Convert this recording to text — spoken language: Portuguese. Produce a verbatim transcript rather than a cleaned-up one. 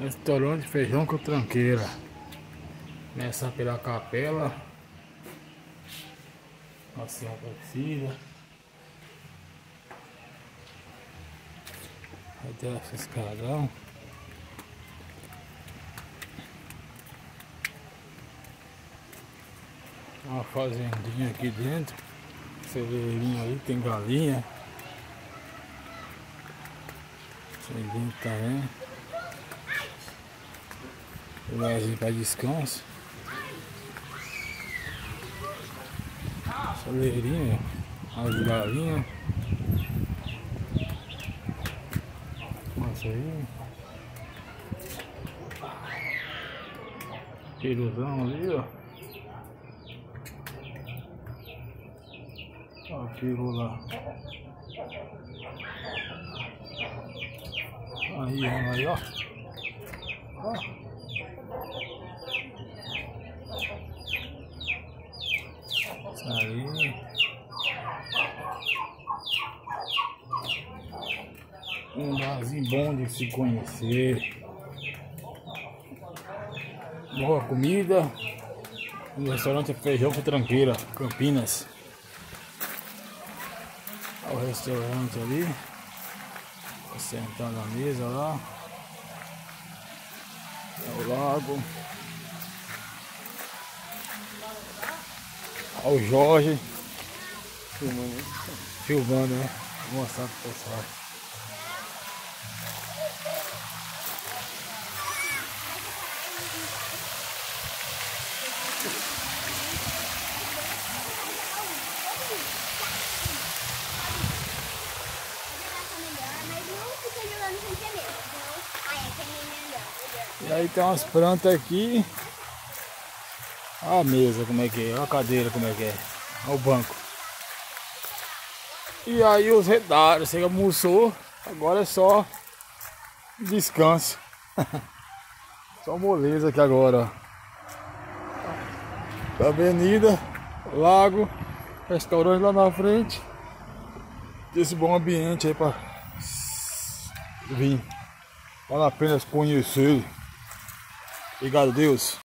Restaurante Feijão com Tranqueira. Começar pela capela. Nossa Senhora Aparecida. Vai ter esse escadão. Uma fazendinha aqui dentro. Celeirinho aí, tem galinha. Celeirinho também. Lugarzinho para descanso. Celeirinho, as galinhas. Nossa aí. Peruzão ali, ó. Ó, peru lá. Aí, aí, ó. Ó. Isso aí. Um lugarzinho bom de se conhecer. Boa comida. O restaurante Feijão com Tranqueira, Campinas. Olha o restaurante ali. Vou sentar na mesa lá. É o lago. Olha o Jorge. Filmando, Filmando, né? Vou mostrar pro pessoal. E aí tem umas plantas aqui. Olha a mesa como é que é, olha a cadeira como é que é. Olha o banco. E aí os redares, você almoçou, agora é só descanso. Só moleza aqui agora, ó. Avenida, lago, restaurante lá na frente. Esse bom ambiente aí pra vir. Vale a pena conhecer. Obrigado, Deus.